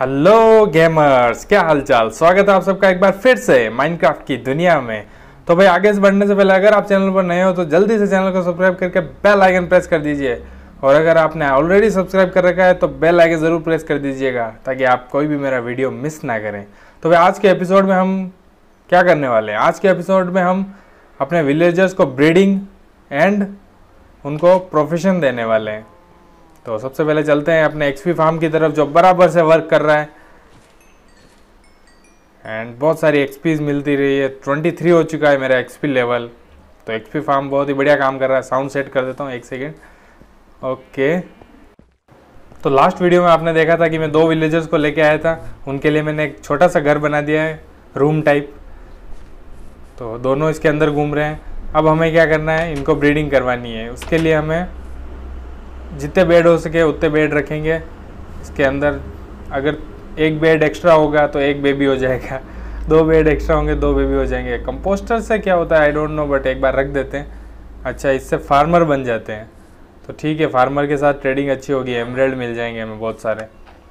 Hello gamers, क्या हालचाल। स्वागत है आप सबका एक बार फिर से माइनक्राफ्ट की दुनिया में। तो भाई आगे से बढ़ने से पहले अगर आप चैनल पर नए हो तो जल्दी से चैनल को सब्सक्राइब करके बेल आइकन प्रेस कर दीजिए, और अगर आपने ऑलरेडी सब्सक्राइब कर रखा है तो बेल आइकन ज़रूर प्रेस कर दीजिएगा ताकि आप कोई भी मेरा वीडियो मिस ना करें। तो भाई आज के एपिसोड में हम क्या करने वाले हैं, आज के एपिसोड में हम अपने विलेजर्स को ब्रीडिंग एंड उनको प्रोफेशन देने वाले हैं। तो सबसे पहले चलते हैं अपने एक्सपी फार्म की तरफ जो बराबर से वर्क कर रहा है एंड बहुत सारी एक्सपीज मिलती रही है। 23 हो चुका है मेरा एक्सपी लेवल। तो एक्सपी फार्म बहुत ही बढ़िया काम कर रहा है। साउंड सेट कर देता हूँ एक सेकेंड। ओके, तो लास्ट वीडियो में आपने देखा था कि मैं 2 विलेजर्स को लेके आया था। उनके लिए मैंने एक छोटा सा घर बना दिया है, रूम टाइप। तो दोनों इसके अंदर घूम रहे हैं। अब हमें क्या करना है, इनको ब्रीडिंग करवानी है। उसके लिए हमें जितने बेड हो सके उतने बेड रखेंगे इसके अंदर। अगर एक बेड एक्स्ट्रा होगा तो एक बेबी हो जाएगा, 2 बेड एक्स्ट्रा होंगे 2 बेबी हो जाएंगे। कंपोस्टर से क्या होता है आई डोंट नो, बट एक बार रख देते हैं। अच्छा, इससे फार्मर बन जाते हैं तो ठीक है, फार्मर के साथ ट्रेडिंग अच्छी होगी। एमराल्ड मिल जाएंगे हमें बहुत सारे।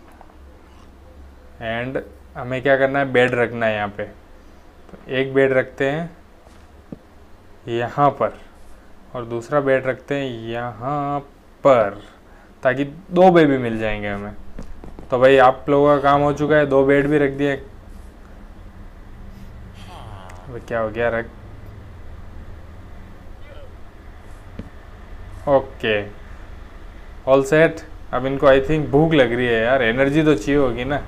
एंड हमें क्या करना है, बेड रखना है यहाँ पे। तो एक बेड रखते हैं यहाँ पर और दूसरा बेड रखते हैं यहाँ पर, ताकि 2 बेबी मिल जाएंगे हमें। तो भाई आप लोगों का काम हो चुका है, 2 बेड भी रख दिए। क्या हो गया, रख। Okay, all set. अब इनको आई थिंक भूख लग रही है यार, एनर्जी तो चाहिए होगी ना।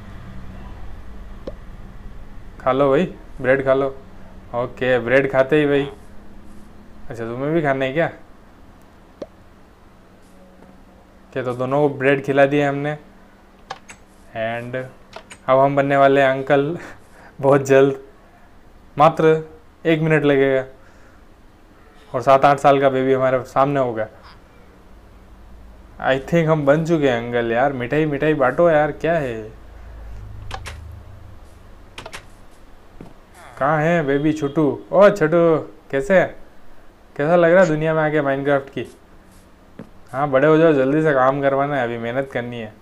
खा लो भाई, ब्रेड खा लो। ओके, ब्रेड खाते ही भाई। अच्छा, तुम्हें भी खाना है क्या? क्या, तो दोनों को ब्रेड खिला दिए हमने। एंड अब हम बनने वाले हैं अंकल बहुत जल्द, मात्र 1 मिनट लगेगा और 7-8 साल का बेबी हमारे सामने होगा। आई थिंक हम बन चुके हैं अंकल। यार मिठाई मिठाई बांटो यार, क्या है। कहाँ है बेबी छोटू? ओ छोटू, कैसे, कैसा लग रहा है दुनिया में आके माइनक्राफ्ट की? हाँ, बड़े हो जाओ, जल्दी से काम करवाना है, अभी मेहनत करनी है।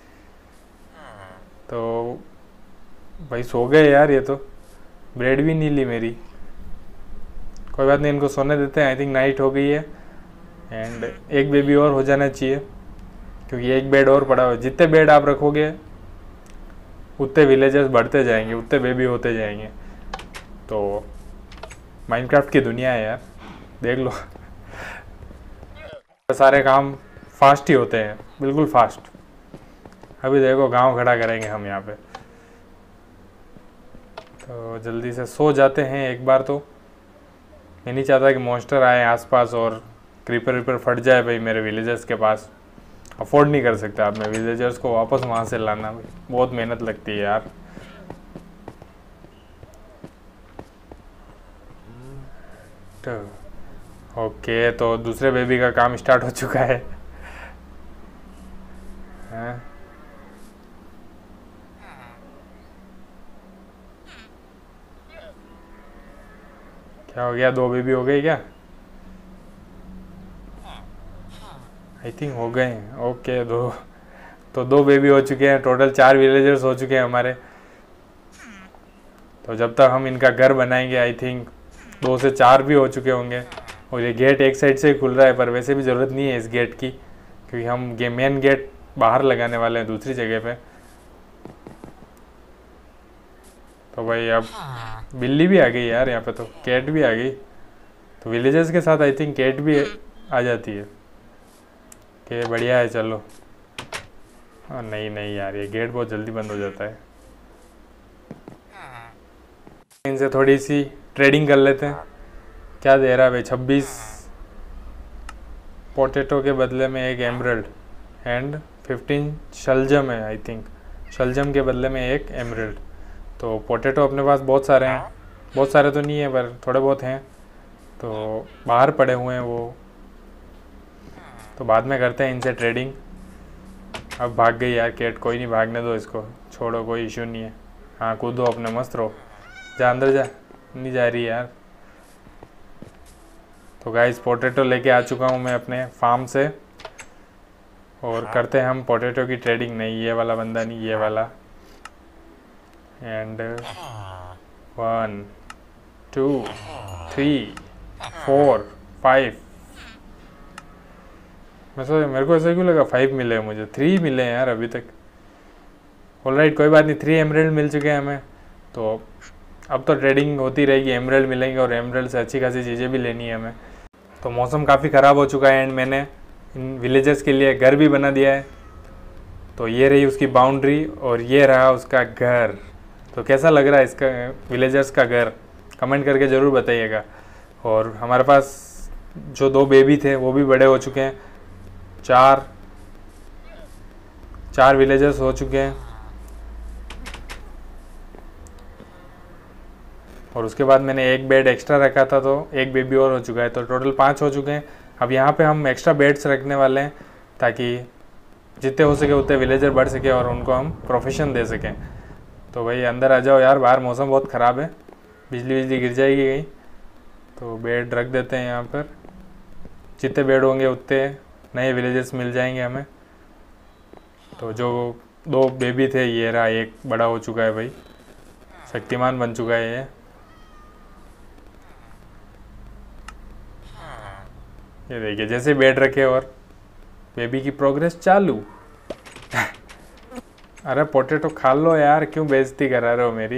तो भाई सो गए यार, ये तो ब्रेड भी नहीं ली मेरी। कोई बात नहीं, इनको सोने देते हैं। आई थिंक नाइट हो गई है एंड एक बेबी और हो जाना चाहिए क्योंकि एक बेड और पड़ा हुआ है। जितने बेड आप रखोगे उतने विलेजर्स बढ़ते जाएंगे, उतने बेबी होते जाएंगे। तो माइनक्राफ्ट की दुनिया है यार, देख लो। सारे काम फास्ट ही होते हैं, बिल्कुल फास्ट। अभी देखो गांव खड़ा करेंगे हम यहाँ पे। तो जल्दी से सो जाते हैं एक बार। तो मैं नहीं चाहता कि मॉन्स्टर आए आसपास और क्रीपर वीपर फट जाए भाई मेरे विलेजर्स के पास। अफोर्ड नहीं कर सकते आप, मैं विलेजर्स को वापस वहाँ से लाना भाई, बहुत मेहनत लगती है यार। तो ओके, तो दूसरे बेबी का काम स्टार्ट हो चुका है। हाँ? क्या हो गया, 2 बेबी हो गई क्या? आई थिंक हो गए हैं। ओके, 2 बेबी हो चुके हैं। टोटल 4 विलेजर्स हो चुके हैं हमारे। तो जब तक हम इनका घर बनाएंगे आई थिंक 2 से 4 भी हो चुके होंगे। और ये गेट एक साइड से ही खुल रहा है, पर वैसे भी ज़रूरत नहीं है इस गेट की क्योंकि हम मेन गेट बाहर लगाने वाले हैं दूसरी जगह पे। तो भाई अब बिल्ली भी आ गई यार यहाँ पे, तो कैट भी आ गई। तो विलेजर्स के साथ आई थिंक कैट भी आ जाती है। कि बढ़िया है, चलो। नहीं नहीं यार, ये गेट बहुत जल्दी बंद हो जाता है। इनसे थोड़ी सी ट्रेडिंग कर लेते हैं। क्या दे रहा है भाई? 26 पोटैटो के बदले में 1 एमराल्ड एंड 15 शलजम है। आई थिंक शलजम के बदले में 1 एमराल्ड। तो पोटैटो अपने पास बहुत सारे हैं, बहुत सारे तो नहीं है पर थोड़े बहुत हैं। तो बाहर पड़े हुए हैं वो, तो बाद में करते हैं इनसे ट्रेडिंग। अब भाग गई यार कैट, कोई नहीं, भागने दो इसको, छोड़ो, कोई इशू नहीं है। हाँ, कूदो अपने, मस्त रहो। जा अंदर जा, नहीं जा रही यार। तो गाइस पोटैटो लेके आ चुका हूँ मैं अपने फार्म से और करते हैं हम पोटैटो की ट्रेडिंग। नहीं ये वाला बंदा नहीं, ये वाला। एंड 1 2 3 4 5। मेरे को ऐसा क्यों लगा 5 मिले, मुझे 3 मिले हैं यार अभी तक। ऑलराइट कोई बात नहीं, 3 एमराल्ड मिल चुके हैं हमें। तो अब तो ट्रेडिंग होती रहेगी, एमराल्ड मिलेंगे और एमराल्ड से अच्छी खासी चीज़ें भी लेनी है हमें। तो मौसम काफ़ी ख़राब हो चुका है एंड मैंने इन विलेजर्स के लिए घर भी बना दिया है। तो ये रही उसकी बाउंड्री और ये रहा उसका घर। तो कैसा लग रहा है इसका विलेजर्स का घर, कमेंट करके ज़रूर बताइएगा। और हमारे पास जो 2 बेबी थे वो भी बड़े हो चुके हैं। 4 विलेजर्स हो चुके हैं। और उसके बाद मैंने एक बेड एक्स्ट्रा रखा था तो एक बेबी और हो चुका है, तो टोटल 5 हो चुके हैं। अब यहाँ पे हम एक्स्ट्रा बेड्स रखने वाले हैं ताकि जितने हो सके उतने विलेजर बढ़ सके और उनको हम प्रोफेशन दे सकें। तो भाई अंदर आ जाओ यार, बाहर मौसम बहुत ख़राब है, बिजली गिर जाएगी कहीं। तो बेड रख देते हैं यहाँ पर, जितने बेड होंगे उतने नए विलेजर्स मिल जाएंगे हमें। तो जो 2 बेबी थे, ये रहा एक बड़ा हो चुका है भाई, शक्तिमान बन चुका है ये देखिए जैसे बेड रखे और बेबी की प्रोग्रेस चालू। अरे पोटैटो खा लो यार, क्यों बेइज्जती करा रहे हो मेरी।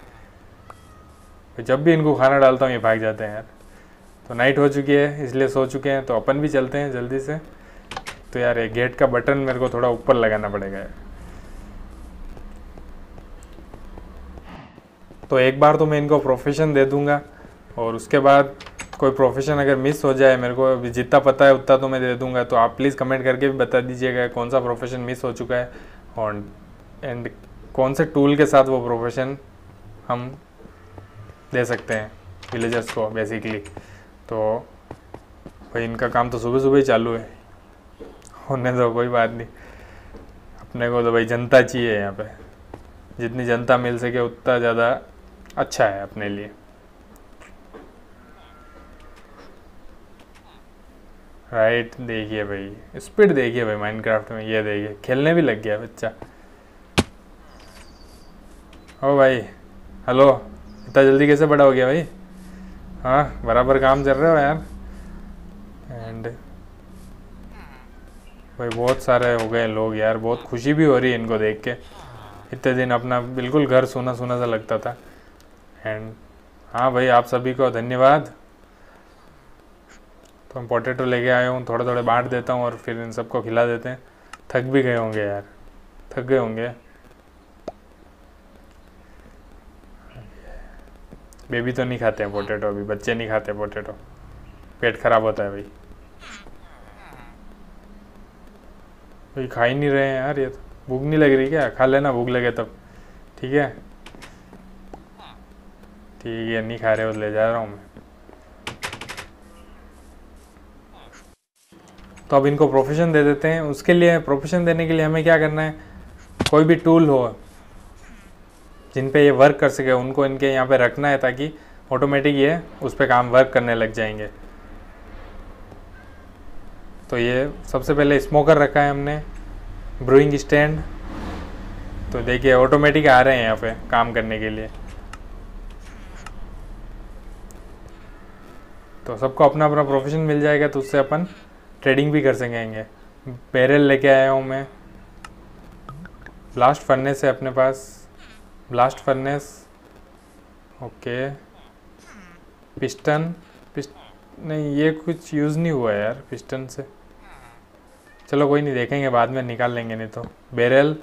जब भी इनको खाना डालता हूँ ये भाग जाते हैं यार। तो नाइट हो चुकी है इसलिए सो चुके हैं, तो अपन भी चलते हैं जल्दी से। तो यार ये गेट का बटन मेरे को थोड़ा ऊपर लगाना पड़ेगा यार। तो एक बार तो मैं इनको प्रोफेशन दे दूंगा और उसके बाद कोई प्रोफेशन अगर मिस हो जाए, मेरे को अभी जितना पता है उतना तो मैं दे दूंगा। तो आप प्लीज़ कमेंट करके भी बता दीजिएगा कौन सा प्रोफेशन मिस हो चुका है और एंड कौन से टूल के साथ वो प्रोफेशन हम दे सकते हैं विलेजर्स को बेसिकली। तो भाई इनका काम तो सुबह सुबह ही चालू है, होने दो कोई बात नहीं। अपने को तो भाई जनता चाहिए यहाँ पे, जितनी जनता मिल सके उतना ज़्यादा अच्छा है अपने लिए। राइट देखिए भाई, स्पीड देखिए भाई माइनक्राफ्ट में, ये देखिए खेलने भी लग गया बच्चा। ओ भाई हेलो, इतना जल्दी कैसे बड़ा हो गया भाई। हाँ बराबर काम चल रहे हो यार। एंड भाई बहुत सारे हो गए लोग यार, बहुत खुशी भी हो रही है इनको देख के। इतने दिन अपना बिल्कुल घर सूना सूना सा लगता था। एंड हाँ भाई आप सभी को धन्यवाद। तो हम पोटैटो लेके आए हूँ, थोड़े थोड़े बांट देता हूँ और फिर इन सबको खिला देते हैं। थक भी गए होंगे यार, थक गए होंगे। बेबी तो नहीं खाते हैं पोटैटो, अभी बच्चे नहीं खाते पोटैटो, पेट खराब होता है भाई। भाई खा ही नहीं रहे हैं यार, ये तो भूख नहीं लग रही क्या, खा लेना भूख लगे तब। ठीक है ठीक है, नहीं खा रहे हो ले जा रहा हूँ मैं। तो अब इनको प्रोफेशन दे देते हैं। उसके लिए प्रोफेशन देने के लिए हमें क्या करना है, कोई भी टूल हो जिन पे ये वर्क कर सके उनको इनके यहाँ पे रखना है ताकि ऑटोमेटिक ये उस पर काम वर्क करने लग जाएंगे। तो ये सबसे पहले स्मोकर रखा है हमने, ब्रूइंग स्टैंड। तो देखिए ऑटोमेटिक आ रहे हैं यहाँ पे काम करने के लिए। तो सबको अपना अपना प्रोफेशन मिल जाएगा तो उससे अपन ट्रेडिंग भी कर सकेंगे। बैरल लेके आया हूँ मैं, ब्लास्ट फर्नेस है अपने पास, ब्लास्ट फर्नेस। ओके पिस्टन नहीं ये कुछ यूज़ नहीं हुआ यार पिस्टन से, चलो कोई नहीं देखेंगे बाद में निकाल लेंगे नहीं तो। बैरल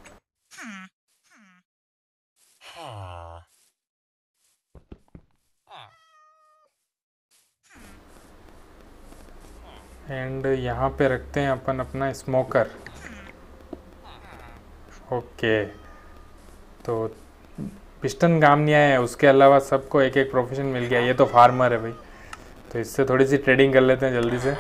एंड यहाँ पे रखते हैं अपन अपना स्मोकर। ओके तो पिस्टन काम नहीं आया है, उसके अलावा सबको एक एक प्रोफेशन मिल गया। ये तो फार्मर है भाई, तो इससे थोड़ी सी ट्रेडिंग कर लेते हैं जल्दी से।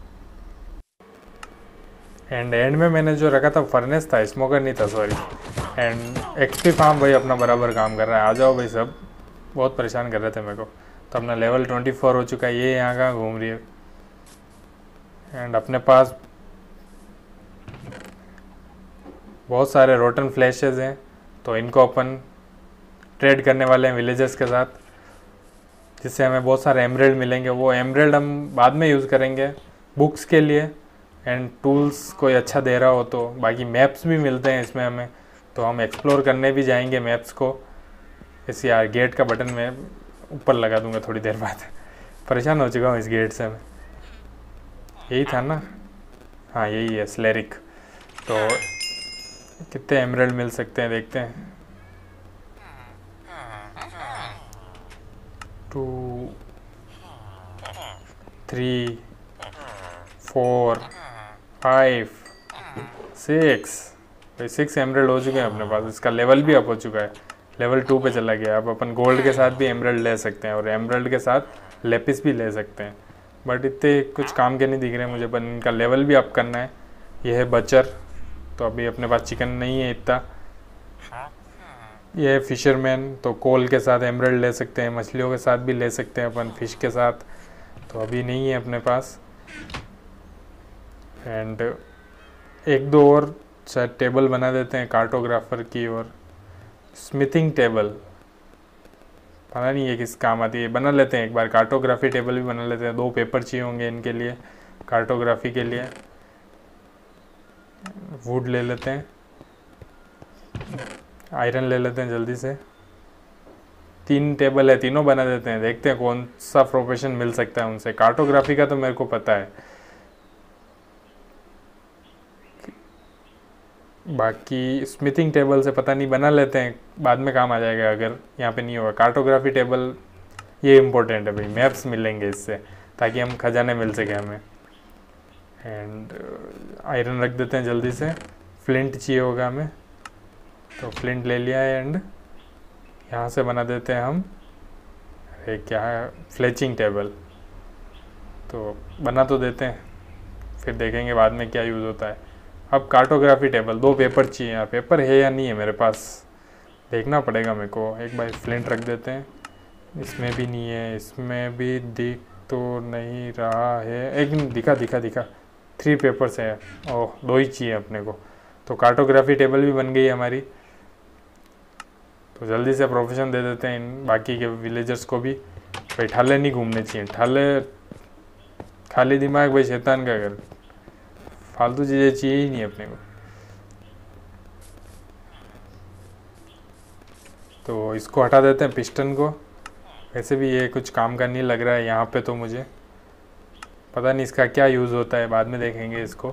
एंड में मैंने जो रखा था फर्नेस था, स्मोकर नहीं था सॉरी। एंड एक्सपी फार्म भाई अपना बराबर काम कर रहा है, आ जाओ भाई सब, बहुत परेशान कर रहे थे मेरे को। तो अपना लेवल 24 हो चुका है, ये यहाँ कहाँ घूम रही है। एंड अपने पास बहुत सारे रोटन फ्लैशेस हैं, तो इनको अपन ट्रेड करने वाले हैं विलेजर्स के साथ, जिससे हमें बहुत सारे एमराल्ड मिलेंगे। वो एमराल्ड हम बाद में यूज़ करेंगे बुक्स के लिए एंड टूल्स कोई अच्छा दे रहा हो तो। बाकी मैप्स भी मिलते हैं इसमें हमें, तो हम एक्सप्लोर करने भी जाएंगे मैप्स को। इस यार गेट का बटन मैं ऊपर लगा दूंगा थोड़ी देर बाद, परेशान हो चुका हूँ इस गेट से मैं। यही था ना, हाँ यही है स्लेरिक। तो कितने एमराल्ड मिल सकते हैं देखते हैं। 2 3 4 5 6 भाई 6 एमराल्ड हो चुके हैं अपने पास। इसका लेवल भी अप हो चुका है, लेवल 2 पे चला गया। अब अपन गोल्ड के साथ भी एमराल्ड ले सकते हैं और एमराल्ड के साथ लेपिस भी ले सकते हैं, बट इतने कुछ काम के नहीं दिख रहे मुझे। पर इनका लेवल भी अप करना है। यह है बचर, तो अभी अपने पास चिकन नहीं है इतना। यह है फिशरमैन, तो कोल के साथ एमराल्ड ले सकते हैं, मछलियों के साथ भी ले सकते हैं अपन, फिश के साथ तो अभी नहीं है अपने पास। एंड 1-2 और शायद टेबल बना देते हैं कार्टोग्राफर की। और स्मिथिंग टेबल पता नहीं है किस काम आती है, बना लेते हैं एक बार। कार्टोग्राफी टेबल भी बना लेते हैं। 2 पेपर चाहिए होंगे इनके लिए, कार्टोग्राफी के लिए। वुड ले लेते हैं, आयरन ले लेते हैं जल्दी से। 3 टेबल है, तीनों बना देते हैं। देखते हैं कौन सा प्रोफेशन मिल सकता है उनसे। कार्टोग्राफी का तो मेरे को पता है, बाकी स्मिथिंग टेबल से पता नहीं, बना लेते हैं, बाद में काम आ जाएगा अगर यहाँ पे नहीं होगा। कार्टोग्राफी टेबल ये इम्पोर्टेंट है भाई, मैप्स मिलेंगे इससे ताकि हम खजाने मिल सके हमें। एंड आयरन रख देते हैं जल्दी से। फ्लिंट चाहिए होगा हमें, तो फ्लिंट ले लिया है। एंड यहाँ से बना देते हैं हम, अरे क्या है, फ्लेचिंग टेबल। तो बना तो देते हैं, फिर देखेंगे बाद में क्या यूज़ होता है। अब कार्टोग्राफी टेबल, 2 पेपर चाहिए। यहाँ पेपर है या नहीं है मेरे पास, देखना पड़ेगा मेरे को। एक बार फ्लिंट रख देते हैं। इसमें भी नहीं है, इसमें भी दिख तो नहीं रहा है। एक दिखा 3 पेपर्स है। ओह 2 ही चाहिए अपने को। तो कार्टोग्राफी टेबल भी बन गई है हमारी। तो जल्दी से प्रोफेशन दे देते हैं इन बाकी के विलेजर्स को भी। भाई ठाले नहीं घूमने चाहिए, ठाले खाली दिमाग भाई शैतान का घर, फालतू चीज़ें चाहिए ही नहीं अपने को। तो इसको हटा देते हैं, पिस्टन को। वैसे भी ये कुछ काम का नहीं लग रहा है यहाँ पे, तो मुझे पता नहीं इसका क्या यूज़ होता है, बाद में देखेंगे इसको।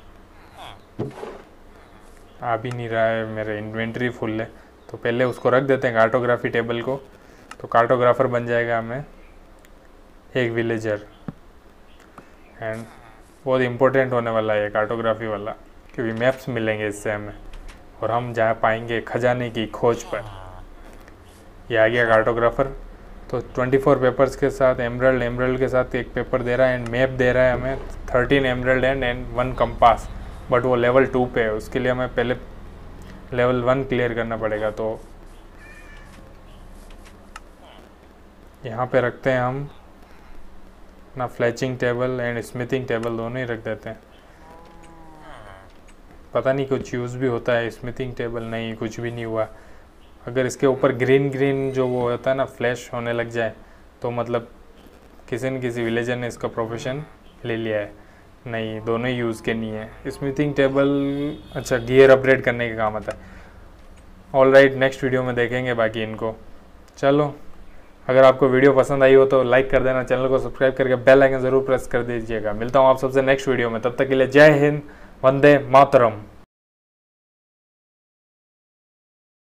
आ भी नहीं रहा है, मेरे इन्वेंट्री फुल है। तो पहले उसको रख देते हैं कार्टोग्राफी टेबल को। तो कार्टोग्राफर बन जाएगा हमें एक विलेजर। एंड बहुत इम्पोर्टेंट होने वाला है कार्टोग्राफी वाला, क्योंकि मैप्स मिलेंगे इससे हमें और हम जा पाएंगे खजाने की खोज पर। ये आ गया कार्टोग्राफर। तो 24 पेपर्स के साथ एमराल्ड के साथ एक पेपर दे रहा है एंड मैप दे रहा है हमें। 13 एमराल्ड एंड 1 कंपास, बट वो लेवल 2 पे है। उसके लिए हमें पहले लेवल 1 क्लियर करना पड़ेगा। तो यहाँ पे रखते हैं हम ना, fletching table and smithing table दोनों ही रख देते हैं। पता नहीं कुछ यूज़ भी होता है स्मिथिंग टेबल, नहीं कुछ भी नहीं हुआ। अगर इसके ऊपर ग्रीन जो वो होता है ना, फ्लैश होने लग जाए, तो मतलब किसी न किसी विलेजर ने इसका प्रोफेशन ले लिया है। नहीं, दोनों ही यूज़ के नहीं है। स्मिथिंग टेबल अच्छा गियर अपग्रेड करने के काम आता है। ऑल राइट, नेक्स्ट वीडियो में देखेंगे बाकी इनको। चलो, अगर आपको वीडियो पसंद आई हो तो लाइक कर देना, चैनल को सब्सक्राइब करके बेल आइकन ज़रूर प्रेस कर दीजिएगा। मिलता हूँ आप सबसे नेक्स्ट वीडियो में, तब तक के लिए जय हिंद, वंदे मातरम।